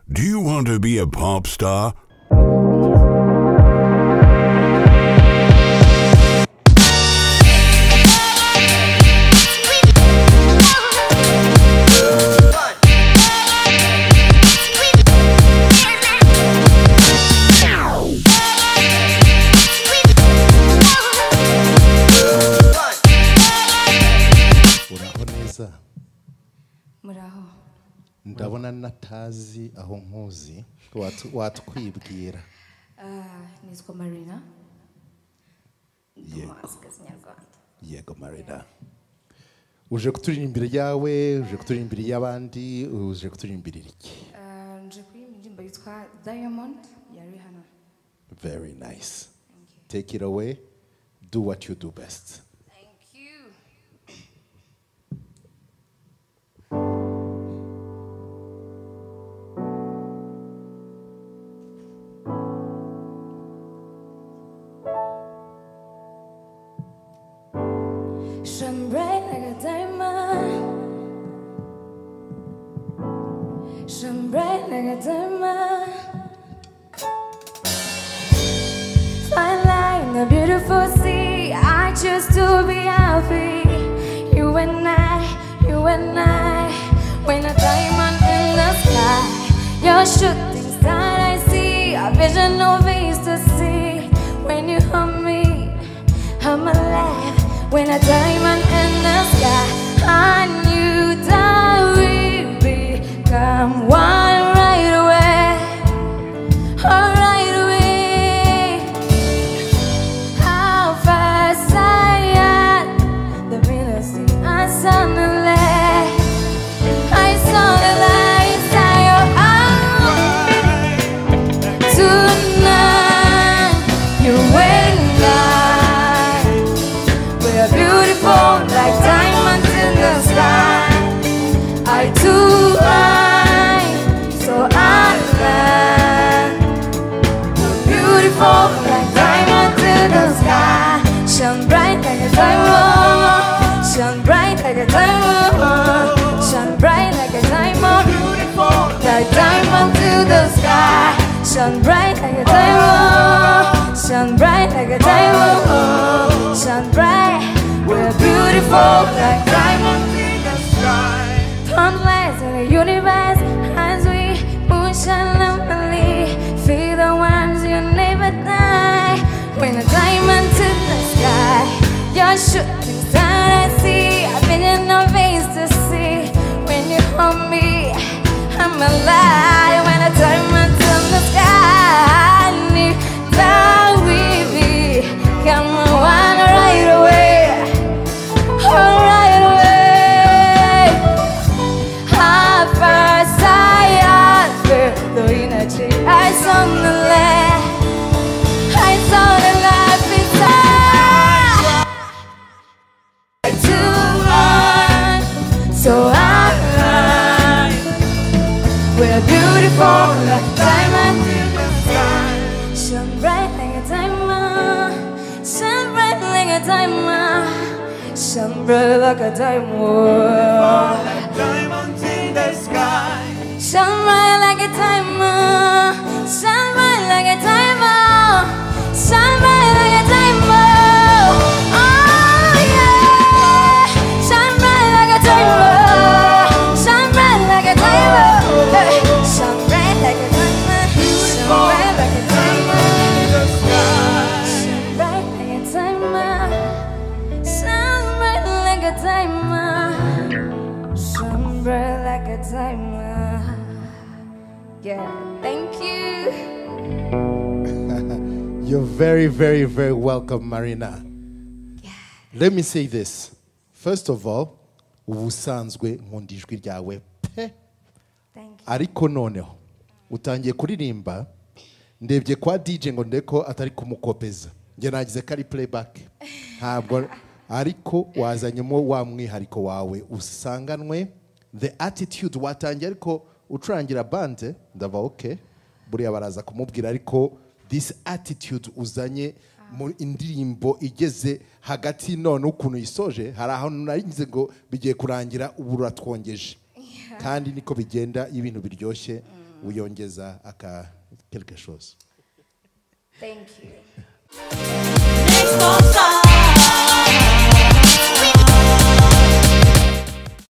Do you want to be a pop star? Ndabona natazi aho nkuzi watwibwira. Nitwa Marina. Yego Marina. Uje kuturirimbira yawe, uje kuturirimbira y'abandi, uje kuturirimbira iki? Nje kuririmba yitwa Diamond ya Rihanna. Very nice. Take it away. Do what you do best. Shine bright like a diamond. Shine bright like a diamond. Fine line, a beautiful sea. I choose to be happy. You and I, when a diamond in the sky. Your shooting star I see, a vision of ways to see. When you hug me, I'm alive. When a diamond in the sky, I knew that we'd become one right away. Oh, right away. How fast I am, the ministry I suddenly, I saw the light inside your eyes. Tonight, you and I, we're beautiful like diamonds in the sky. I too high, so I land. We're beautiful like diamonds in the sky. Shine bright like a diamond. Shine bright like a diamond. Shine bright like a diamond. Beautiful like diamond to the sky. Shine bright like a diamond. Shine bright like a diamond. Shine bright. We're beautiful like diamonds in the sky. Turn lights in the universe as we moonshine lovely. Feel the ones you never die. When a diamond to the sky, your shooting star I see. A vision of ways to see. When you hold me, I'm alive. When a diamond to the sky, I knew that we become one right away. Right away. How fast I feel the energy I saw the light. I saw the life inside. I too high, so I we're beautiful like diamonds in the sky. Shine bright like a diamond. Shine bright like a diamond. Shine bright like a diamond. Diamonds in the sky. Shine bright like a diamond. Shine bright like a diamond. Shine bright like a diamond. Oh yeah. Shine bright like a diamond. Shine bright like a diamond. Shine bright like a diamond. Shine bright like a diamond. Shine bright like a diamond. Shine bright like a diamond. Shine bright like a diamond. Yeah, thank you. You're very, very, very welcome, Marina. Yeah. Let me say this. First of all, ubusanzwe nkunda ijwi ryawe pe. Thank you. Ariko noneho utangiye kuririmba ndebye kwa DJ ngo ndeko atari kumukopeza. Nge nagize kari playback. Ntabwo ariko wazanyemo wa mwihariko wawe usanganwe the attitude watangiye ariko ucurangira bande ndava okay. Buriya baraza kumubwira ariko this attitude uzanye mu indirimbo igeze hagati none ukuntu isoje hari aho narinze ngo bigiye kurangira ubu ratwongeje kandi niko bigenda ibintu biryoshye uyongeza aka quelque chose. Thank you.